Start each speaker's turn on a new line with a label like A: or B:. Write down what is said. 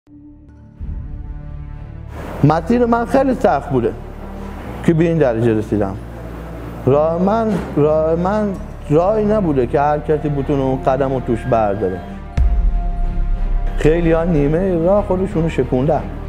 A: مسیر من خیلی سخت بوده که به این درجه رسیدم. راه من راهی نبوده که هر کسی بتونه اون قدم رو توش برداره. خیلی ها نیمه راه خودشونو شکوندن.